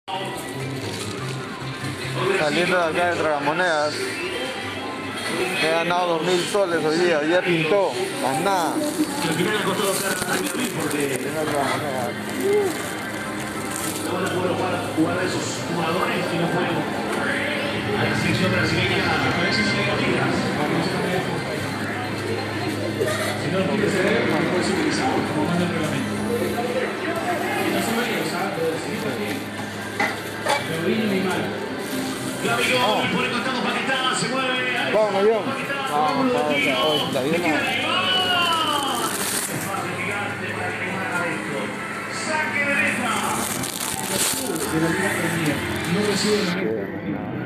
Saliendo de acá de Tragamonedas, me he ganado 2000 soles hoy día. Hoy día pintó, más nada. Al final ha costado porque Venga, Tragamonedas. no van a poder jugar a esos jugadores que no pueden a la selección brasileña a veces negativas. Si no quiere ceder, no puede ser utilizado como manda el reglamento. Y no solo ellos, lo decidimos aquí. Gabriel y Neymar. Gabigol por el costado Paquetá, se mueve. Vamos, avión. Vamos, Vamos, la vida. Saque de meta. De la Liga Premier. No recibe la meta.